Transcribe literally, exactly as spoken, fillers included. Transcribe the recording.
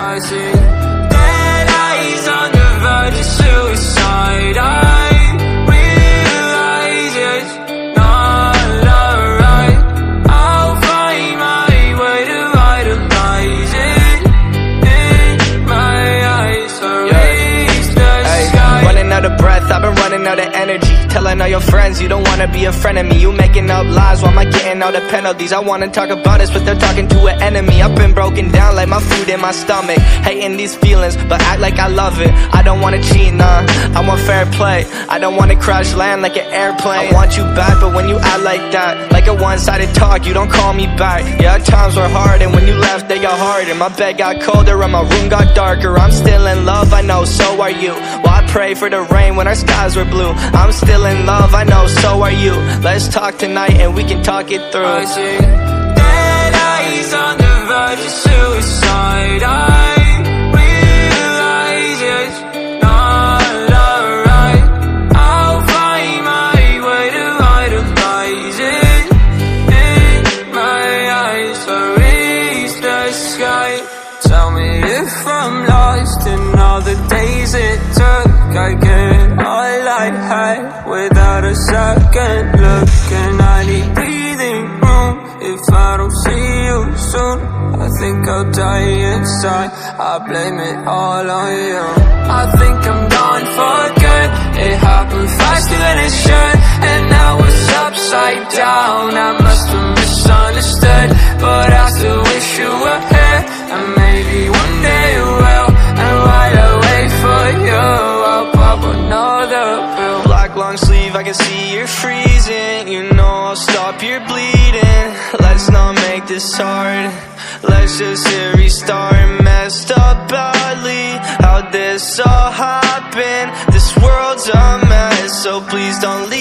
I see dead eyes on the verge of suicide. I realize it's not alright. I'll find my way to vitalize it in my eyes. So reach the sky. Running out of breath, I've been running out of energy. Telling all your friends you don't wanna be a friend of me. You making up lies, why am I getting all the penalties? I wanna talk about this, but they're talking to an enemy. I've been broken down like my food in my stomach. Hating these feelings, but act like I love it. I don't wanna cheat, nah, I want fair play. I don't wanna crash land like an airplane. I want you back, but when you act like that, like a one-sided talk, you don't call me back. Yeah, times were hard, and when you left, they got harder. My bed got colder, and my room got darker. I'm still in love, I know, so are you. Well, I pray for the rain when our skies were blue. I'm still in love, I know, so are you. Let's talk tonight and we can talk it through. I see dead eyes on the verge of suicide. I realize it's not alright. I'll find my way to vitalize it in my eyes. So reach the sky. Tell me if I'm lost in all the days it took. I get all I had without a second look. And I need breathing room if I don't see you soon. I think I'll die inside, I blame it all on you. I think I'm gone for good. It happened faster than it should, and now it's upside down. I must have misunderstood, but I still wish you were here. And maybe one day you will. And while I wait for you, I'll pop another pill. Black long sleeve, I can see you're freezing. You know I'll stop your bleeding. Let's not make this hard. Let's just hit restart. Messed up badly, how'd this all happen? This world's a mess, so please don't leave.